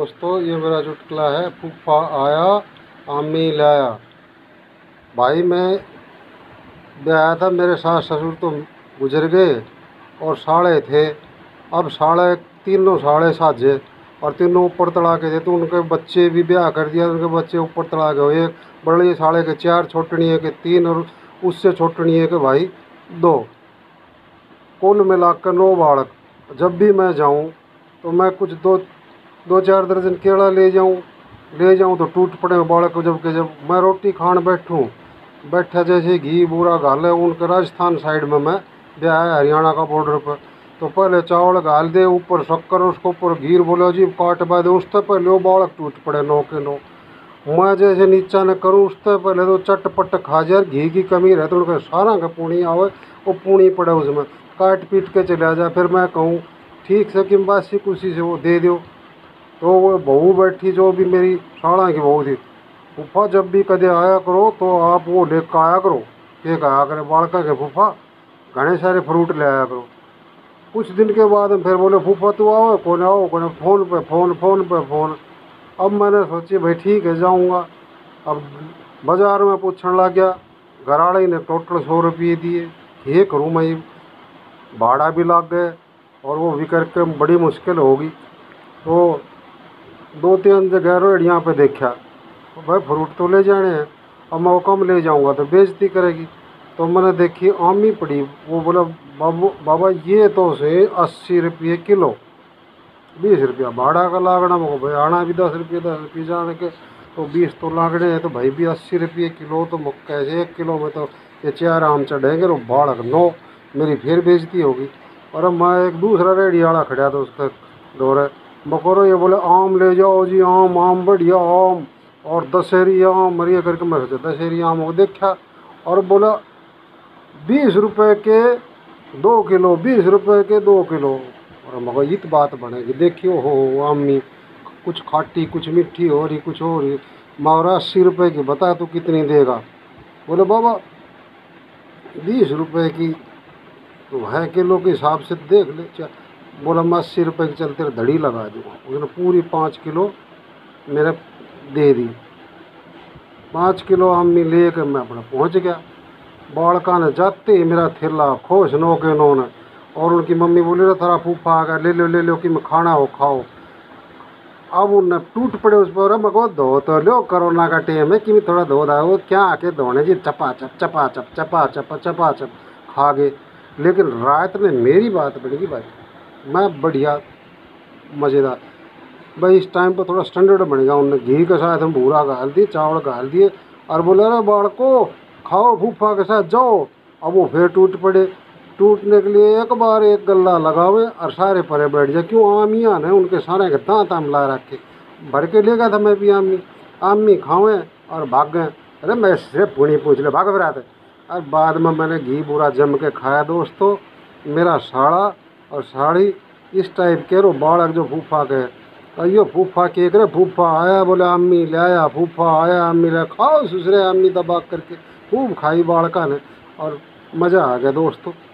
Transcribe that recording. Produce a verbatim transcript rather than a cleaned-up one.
दोस्तों ये मेरा चुटकुला है। फूफा आया आमी लाया। भाई मैं ब्याह था, मेरे सास ससुर तो गुजर गए और साड़े थे। अब साड़े तीनों साड़े साझे और तीनों ऊपर तड़ा के थे, तो उनके बच्चे भी ब्याह कर दिया। उनके बच्चे ऊपर तड़ा गए। एक बड़े साड़े के चार, छोटनी के तीन और उससे छोटनी के भाई दो, कुल मिलाकर नौ बालक। जब भी मैं जाऊं तो मैं कुछ दो दो चार दर्जन केला ले जाऊं ले जाऊं तो टूट पड़े बालक। जब के जब मैं रोटी खान बैठूं बैठा जैसे घी बूरा घाले। उनके राजस्थान साइड में मैं ब्याह है, हरियाणा का बॉर्डर पर। तो पहले चावल घाल दे, ऊपर शक्कर, उसके ऊपर घी, बोला जी काट बा दे। उससे पहले वो बालक टूट पड़े नौ के नौ। मैं जैसे नीचा न करूँ उससे पहले तो चटपट खा जाए। घी की कमी रहे तो उनके सारा का पूनी आवे, वो पूनी पड़े उसमें काट पीट के चला जाए। फिर मैं कहूँ ठीक से कि बासी कुसी से वो दे दो। तो वो बहू बैठी जो भी मेरी साड़ा की बहू थी, फूफा जब भी कदे आया करो तो आप वो लेकर आया करो। ये कहा करे बालका के फूफा घने सारे फ्रूट ले आया करो। कुछ दिन के बाद फिर बोले फूफा तू आओ कौन आओ कौन, फ़ोन पे फ़ोन फ़ोन पे फ़ोन। अब मैंने सोची भाई ठीक है जाऊँगा। अब बाज़ार में पूछने लग गया। घराड़ी ने टोटल सौ रुपये दिए। ये करूँ मैं, भाड़ा भी लग गए और वो भी करके बड़ी मुश्किल होगी। तो दो तीन जगह रेहड़ियाँ पे देखा, तो भाई फ्रूट तो ले जाने हैं, अब मैं वो कम ले जाऊँगा तो बेइज्जती करेगी। तो मैंने देखी आमी पड़ी। वो बोला बाबू बाबा ये तो से अस्सी रुपये किलो, बीस रुपया भाड़ा का लागना। वो भाई आना भी दस रुपये दस रुपये जाने के, तो बीस तो लागने हैं। तो भाई भी अस्सी रुपये किलो तो कैसे एक किलो में तो ये चार आम चढ़ेंगे। तो बाढ़ नौ, मेरी फिर बेइज्जती होगी। और अब मैं एक दूसरा रेडी वाला खड़ा था उसका दौरे बकोरो, ये बोले आम ले जाओ जी, आम आम बढ़िया आम और दशहरी आम मरिया करके। मैं सोचा दशहरी आम वो देखा और बोला बीस रुपए के दो किलो, बीस रुपए के दो किलो। और मगर इत बात बनेगी देखियो हो आमी कुछ खाटी कुछ मीठी हो रही कुछ हो रही। मगर अस्सी रुपये की बता तू कितनी देगा। बोले बाबा बीस रुपए की तो है, किलो के हिसाब से देख ले। बोला मैं अस्सी रुपये की चल तेरे धड़ी लगा दूँगा। उसने पूरी पाँच किलो मेरे दे दी। पाँच किलो आमी ले कर मैं अपना पहुँच गया। बालका ने जाते ही मेरा थैला खोश नो के नो ने। और उनकी मम्मी बोली ना थारा फूफा आ गया, ले लो ले लो कि मैं खाना हो खाओ। अब उन्हें टूट पड़े उस पर। मैं को धो तो लो, कोरोना का टाइम है कि मैं थोड़ा धो दा। वो क्या आके धोने जी, चपा चप चपा चप चपा चप चपा चप खा गए। लेकिन रात में मेरी बात बनेगी भाई, मैं बढ़िया मज़ेदार भाई। इस टाइम पर थोड़ा स्टैंडर्ड बनेगा। उनने घी के साथ हम भूरा घाल दिए, चावल घाल दिए और बोले अरे बालको खाओ फूफा के साथ जाओ। अब वो फिर टूट पड़े। टूटने के लिए एक बार एक गल्ला लगावे और सारे परे बैठ जाए। क्यों आमियाँ ने उनके सारे के दांत आम ला रखे, भर के ले गया था मैं भी आमी। आमी खावें और भाग गए। अरे मैं सिर्फ पुणी पूछ ले भाग फिर आते। और बाद में मैंने घी पूरा जम के खाया दोस्तों। मेरा साड़ा और साड़ी इस टाइप के रो बालक जो फूफा के अयो फूफा के करे फूफा आया बोले अम्मी ले आया, फूफा आया अम्मी ले खाओ। सुसरे अम्मी दबा करके खूब खाई बालका ने और मज़ा आ गया दोस्तों।